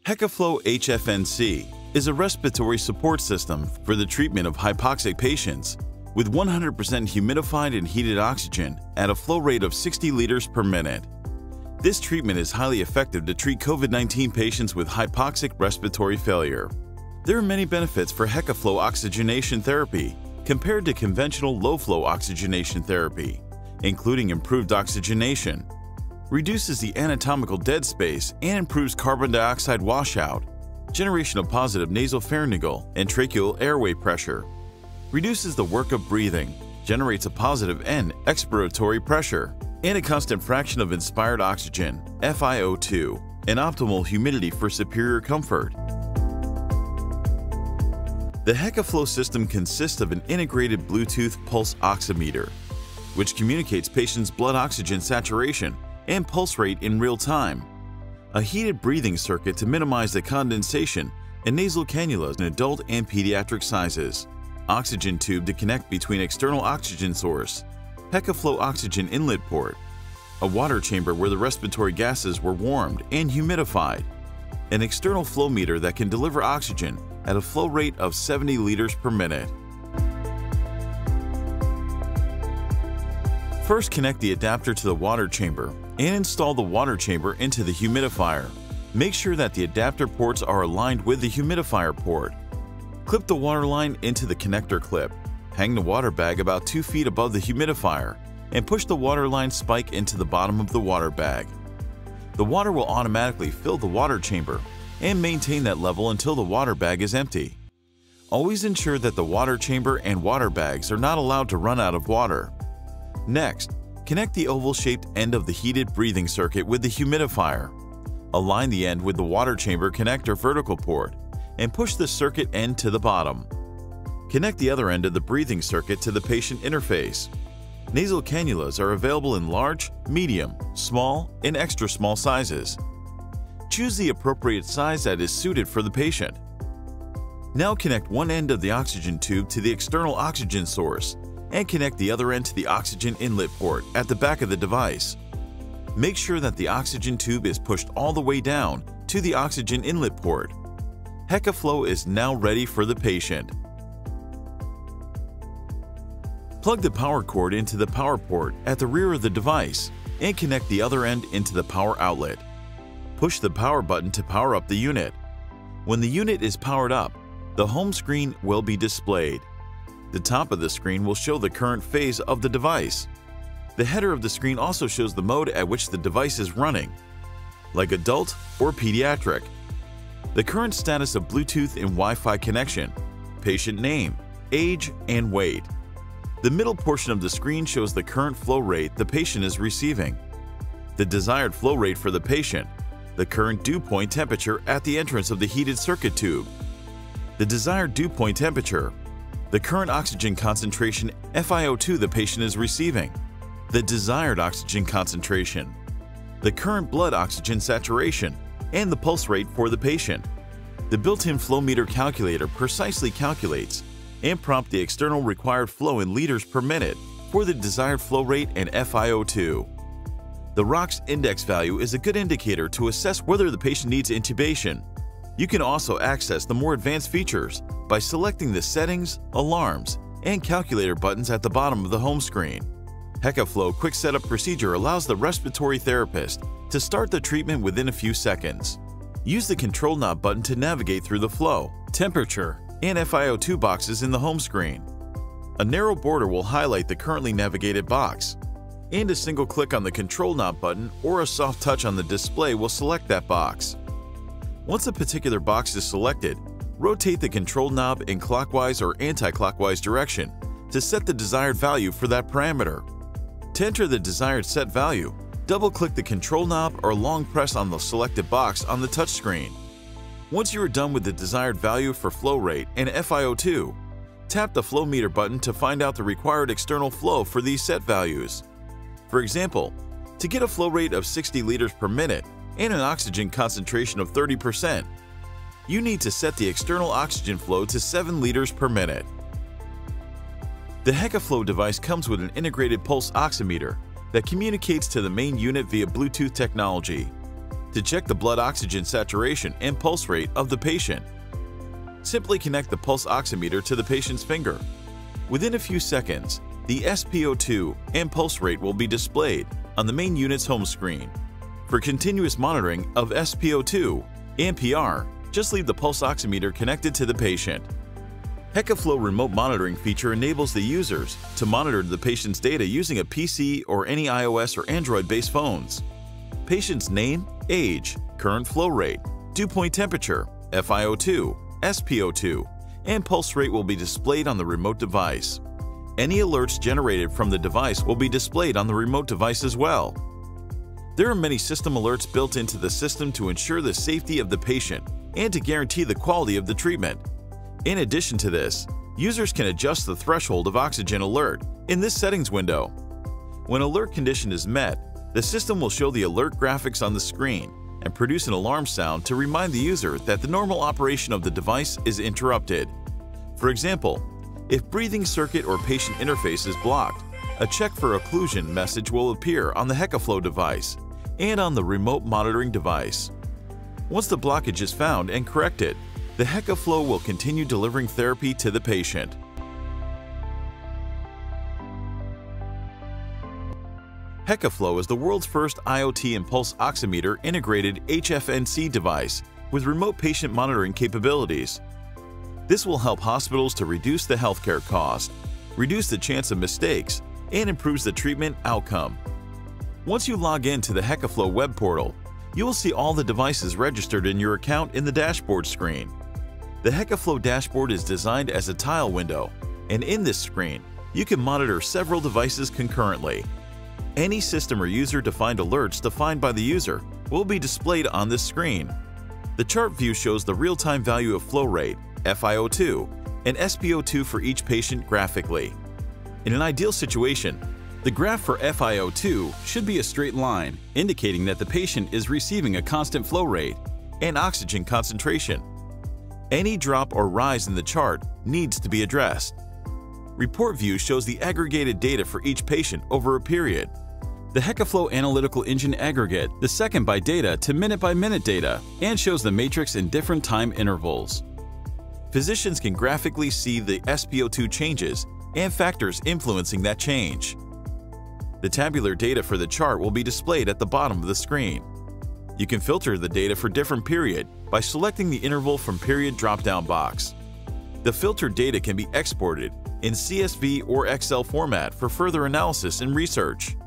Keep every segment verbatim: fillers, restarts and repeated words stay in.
HekaFlo H F N C is a respiratory support system for the treatment of hypoxic patients with one hundred percent humidified and heated oxygen at a flow rate of sixty liters per minute. This treatment is highly effective to treat COVID nineteen patients with hypoxic respiratory failure. There are many benefits for HekaFlo oxygenation therapy compared to conventional low-flow oxygenation therapy, including improved oxygenation, reduces the anatomical dead space and improves carbon dioxide washout, generation of positive nasopharyngeal and tracheal airway pressure, reduces the work of breathing, generates a positive end expiratory pressure, and a constant fraction of inspired oxygen, F i O two, and optimal humidity for superior comfort. The HekaFlo system consists of an integrated Bluetooth pulse oximeter, which communicates patients' blood oxygen saturation and pulse rate in real time, a heated breathing circuit to minimize the condensation, and nasal cannulas in adult and pediatric sizes, oxygen tube to connect between external oxygen source, HekaFlo oxygen inlet port, a water chamber where the respiratory gases were warmed and humidified, an external flow meter that can deliver oxygen at a flow rate of seventy liters per minute. First, connect the adapter to the water chamber and install the water chamber into the humidifier. Make sure that the adapter ports are aligned with the humidifier port. Clip the water line into the connector clip. Hang the water bag about two feet above the humidifier and push the water line spike into the bottom of the water bag. The water will automatically fill the water chamber and maintain that level until the water bag is empty. Always ensure that the water chamber and water bags are not allowed to run out of water. Next, connect the oval-shaped end of the heated breathing circuit with the humidifier. Align the end with the water chamber connector vertical port and push the circuit end to the bottom. Connect the other end of the breathing circuit to the patient interface. Nasal cannulas are available in large, medium, small, and extra small sizes. Choose the appropriate size that is suited for the patient. Now connect one end of the oxygen tube to the external oxygen source and connect the other end to the oxygen inlet port at the back of the device. Make sure that the oxygen tube is pushed all the way down to the oxygen inlet port. HekaFlo is now ready for the patient. Plug the power cord into the power port at the rear of the device and connect the other end into the power outlet. Push the power button to power up the unit. When the unit is powered up, the home screen will be displayed. The top of the screen will show the current phase of the device. The header of the screen also shows the mode at which the device is running, like adult or pediatric, the current status of Bluetooth and Wi-Fi connection, patient name, age, and weight. The middle portion of the screen shows the current flow rate the patient is receiving, the desired flow rate for the patient, the current dew point temperature at the entrance of the heated circuit tube, the desired dew point temperature, the current oxygen concentration F i O two the patient is receiving, the desired oxygen concentration, the current blood oxygen saturation, and the pulse rate for the patient. The built-in flow meter calculator precisely calculates and prompts the external required flow in liters per minute for the desired flow rate and F i O two. The R O X index value is a good indicator to assess whether the patient needs intubation. You can also access the more advanced features by selecting the Settings, Alarms, and Calculator buttons at the bottom of the home screen. HekaFlo Quick Setup Procedure allows the respiratory therapist to start the treatment within a few seconds. Use the Control Knob button to navigate through the flow, temperature, and F i O two boxes in the home screen. A narrow border will highlight the currently navigated box, and a single click on the Control Knob button or a soft touch on the display will select that box. Once a particular box is selected, rotate the control knob in clockwise or anti-clockwise direction to set the desired value for that parameter. To enter the desired set value, double-click the control knob or long press on the selected box on the touchscreen. Once you are done with the desired value for flow rate and F i O two, tap the flow meter button to find out the required external flow for these set values. For example, to get a flow rate of sixty liters per minute and an oxygen concentration of thirty percent, you need to set the external oxygen flow to seven liters per minute. The HekaFlo device comes with an integrated pulse oximeter that communicates to the main unit via Bluetooth technology. to check the blood oxygen saturation and pulse rate of the patient. Simply connect the pulse oximeter to the patient's finger. Within a few seconds, the S p O two and pulse rate will be displayed on the main unit's home screen. For continuous monitoring of S p O two and P R, just leave the pulse oximeter connected to the patient. HekaFlo remote monitoring feature enables the users to monitor the patient's data using a P C or any iOS or Android-based phones. Patient's name, age, current flow rate, dew point temperature, F i O two, S p O two, and pulse rate will be displayed on the remote device. Any alerts generated from the device will be displayed on the remote device as well. There are many system alerts built into the system to ensure the safety of the patient and to guarantee the quality of the treatment. In addition to this, users can adjust the threshold of oxygen alert in this settings window. When alert condition is met, the system will show the alert graphics on the screen and produce an alarm sound to remind the user that the normal operation of the device is interrupted. For example, if breathing circuit or patient interface is blocked, a check for occlusion message will appear on the HekaFlo device and on the remote monitoring device. Once the blockage is found and corrected, the HekaFlo will continue delivering therapy to the patient. HekaFlo is the world's first IoT and pulse oximeter integrated H F N C device with remote patient monitoring capabilities. This will help hospitals to reduce the healthcare cost, reduce the chance of mistakes, and improves the treatment outcome. Once you log in to the HekaFlo web portal, you will see all the devices registered in your account in the dashboard screen. The HekaFlo dashboard is designed as a tile window, and in this screen, you can monitor several devices concurrently. Any system or user-defined alerts defined by the user will be displayed on this screen. The chart view shows the real-time value of flow rate, F i O two, and S p O two for each patient graphically. In an ideal situation, the graph for F i O two should be a straight line, indicating that the patient is receiving a constant flow rate and oxygen concentration. Any drop or rise in the chart needs to be addressed. Report view shows the aggregated data for each patient over a period. The HekaFlo Analytical Engine aggregate the second-by data to minute-by-minute data and shows the matrix in different time intervals. Physicians can graphically see the S p O two changes and factors influencing that change. The tabular data for the chart will be displayed at the bottom of the screen. You can filter the data for different period by selecting the interval from period drop-down box. The filtered data can be exported in C S V or Excel format for further analysis and research.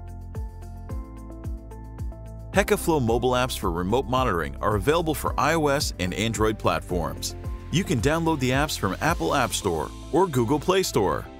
HekaFlo mobile apps for remote monitoring are available for iOS and Android platforms. You can download the apps from Apple App Store or Google Play Store.